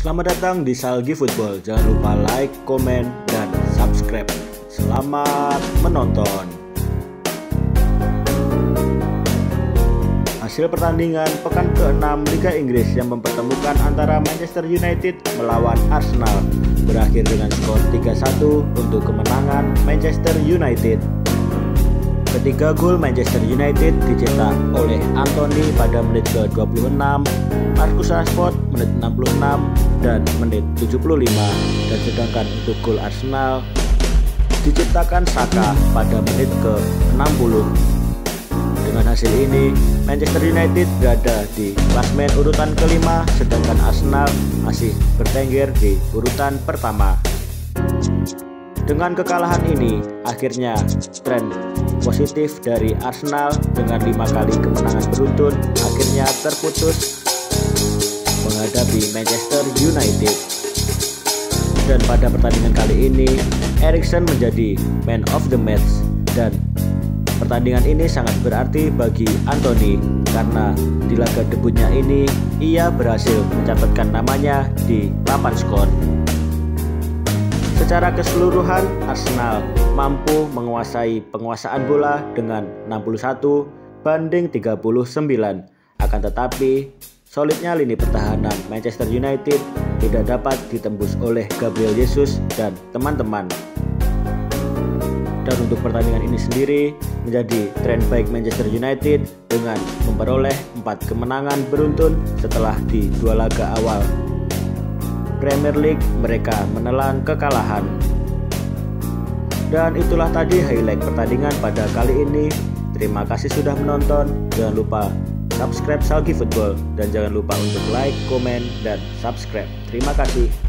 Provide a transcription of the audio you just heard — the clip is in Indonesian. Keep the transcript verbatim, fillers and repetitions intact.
Selamat datang di Salgi Football. Jangan lupa like, komen, dan subscribe. Selamat menonton. Hasil pertandingan pekan keenam Liga Inggris yang mempertemukan antara Manchester United melawan Arsenal berakhir dengan skor tiga satu untuk kemenangan Manchester United. Ketiga gol Manchester United dicetak oleh Anthony pada menit ke dua puluh enam, Marcus Rashford menit enam puluh enam dan menit tujuh puluh lima, dan sedangkan untuk gol Arsenal diciptakan Saka pada menit ke enam puluh. Dengan hasil ini, Manchester United berada di klasemen urutan kelima, sedangkan Arsenal masih bertengger di urutan pertama. Dengan kekalahan ini, akhirnya tren positif dari Arsenal dengan lima kali kemenangan beruntun akhirnya terputus menghadapi Manchester United. Dan pada pertandingan kali ini, Eriksen menjadi man of the match, dan pertandingan ini sangat berarti bagi Anthony karena di laga debutnya ini ia berhasil mencatatkan namanya di papan skor. Secara keseluruhan, Arsenal mampu menguasai penguasaan bola dengan enam puluh satu banding tiga puluh sembilan. Akan tetapi, solidnya lini pertahanan Manchester United tidak dapat ditembus oleh Gabriel Jesus dan teman-teman. Dan untuk pertandingan ini sendiri menjadi tren baik Manchester United dengan memperoleh empat kemenangan beruntun setelah di dua laga awal Premier League mereka menelan kekalahan. Dan itulah tadi highlight pertandingan pada kali ini. Terima kasih sudah menonton. Jangan lupa subscribe Salgi Football dan jangan lupa untuk like, komen, dan subscribe. Terima kasih.